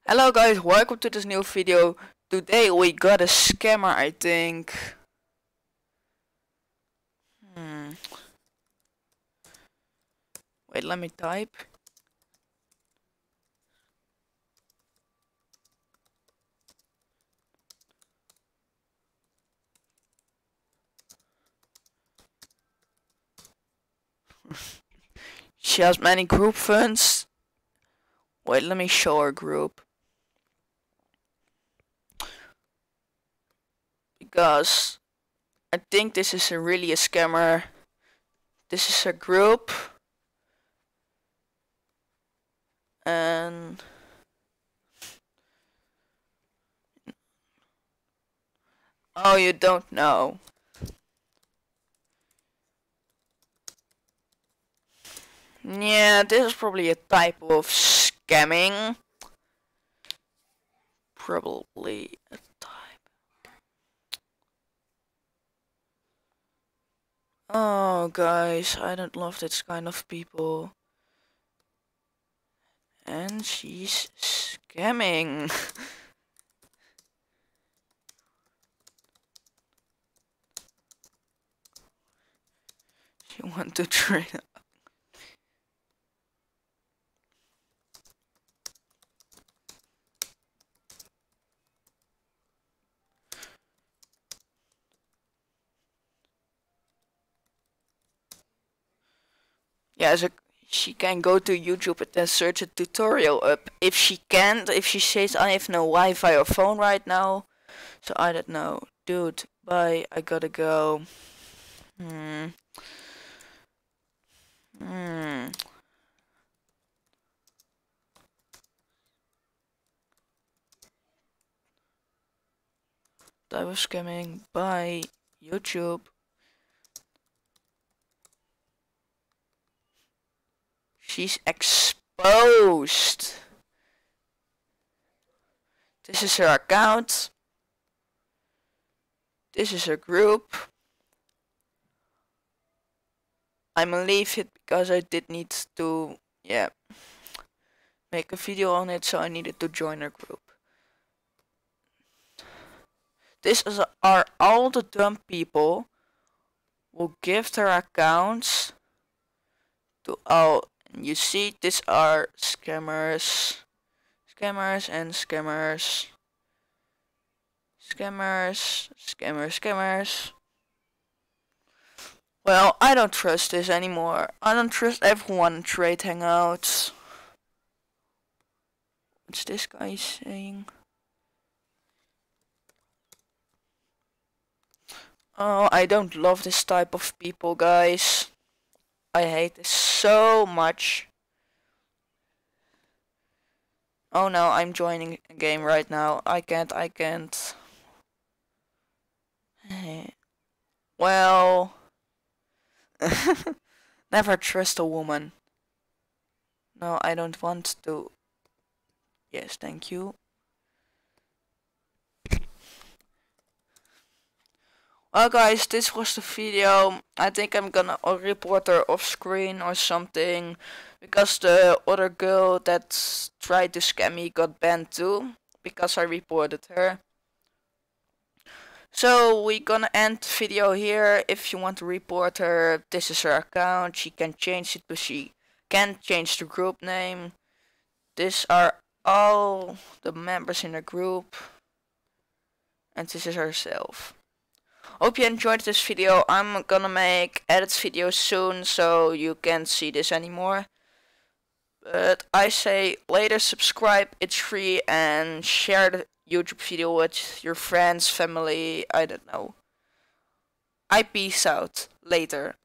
Hello guys, welcome to this new video. Today we got a scammer, I think. Wait, let me type. She has many group funds. Wait, let me show her group. Because I think this is really a scammer. This is her group. And oh, you don't know. Yeah, this is probably a type of scamming. Probably a type. Oh, guys, I don't love this kind of people. And she's scamming. She want to trade. Yeah, so she can go to YouTube and then search a tutorial up. If she can't, if she says I have no Wi-Fi or phone right now, so I don't know. Dude, bye, I gotta go. That was scamming. Bye, YouTube. She's exposed. This is her account. This is her group. I'ma leave it because I did need to, make a video on it, so I needed to join her group. Are all the dumb people who give their accounts to all. And you see, these are scammers. Scammers and scammers. Scammers. Well, I don't trust this anymore. I don't trust everyone in Trade Hangouts. What's this guy saying? Oh, I don't love this type of people, guys. I hate this so much. Oh no, I'm joining a game right now. I can't. Well, never trust a woman. No, I don't want to. Yes, thank you. Well guys, this was the video. I think I'm gonna report her off screen or something, because the other girl that tried to scam me got banned too, because I reported her. So we're gonna end the video here. If you want to report her, this is her account. She can change it, but she can't change the group name. These are all the members in the group, and this is herself. Hope you enjoyed this video. I'm gonna make edits videos soon, so you can't see this anymore. But I say later, subscribe, it's free, and share the YouTube video with your friends, family, I don't know. I peace out. Later.